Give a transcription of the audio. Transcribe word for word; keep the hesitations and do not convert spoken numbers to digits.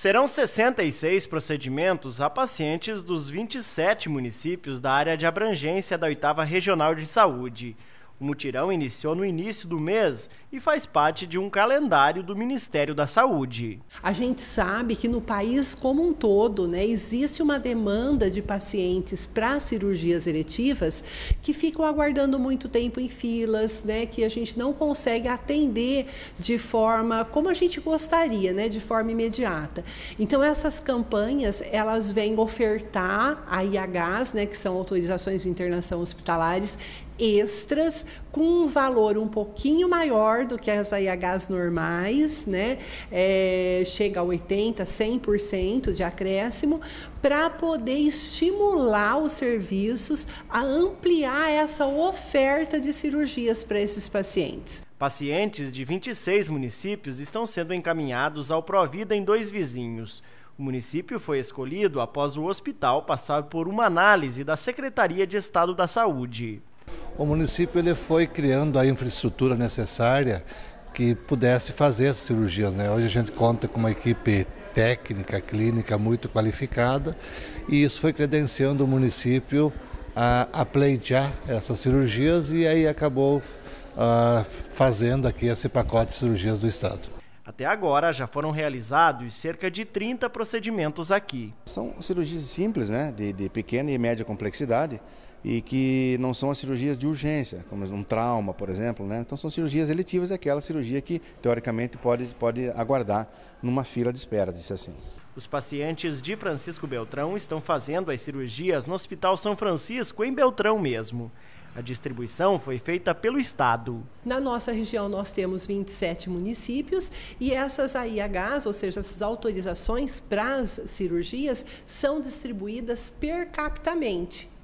Serão sessenta e seis procedimentos a pacientes dos vinte e sete municípios da área de abrangência da oitava Regional de Saúde. O mutirão iniciou no início do mês e faz parte de um calendário do Ministério da Saúde. A gente sabe que no país como um todo, né, existe uma demanda de pacientes para cirurgias eletivas que ficam aguardando muito tempo em filas, né, que a gente não consegue atender de forma como a gente gostaria, né, de forma imediata. Então essas campanhas, elas vêm ofertar a I Hs, né, que são autorizações de internação hospitalares, extras com um valor um pouquinho maior do que as I Hs normais, né? É, chega a oitenta por cento, cem por cento de acréscimo, para poder estimular os serviços a ampliar essa oferta de cirurgias para esses pacientes. Pacientes de vinte e seis municípios estão sendo encaminhados ao Provida em dois vizinhos. O município foi escolhido após o hospital passar por uma análise da Secretaria de Estado da Saúde. O município ele foi criando a infraestrutura necessária que pudesse fazer as cirurgias, né? Hoje a gente conta com uma equipe técnica, clínica muito qualificada e isso foi credenciando o município a, a pleitear essas cirurgias e aí acabou uh, fazendo aqui esse pacote de cirurgias do Estado. Até agora já foram realizados cerca de trinta procedimentos aqui. São cirurgias simples, né, de, de pequena e média complexidade e que não são as cirurgias de urgência, como um trauma, por exemplo, né? Então são cirurgias eletivas, é aquela cirurgia que teoricamente pode, pode aguardar numa fila de espera, disse assim. Os pacientes de Francisco Beltrão estão fazendo as cirurgias no Hospital São Francisco, em Beltrão mesmo. A distribuição foi feita pelo Estado. Na nossa região nós temos vinte e sete municípios e essas I Hs, ou seja, essas autorizações para as cirurgias, são distribuídas per capitamente.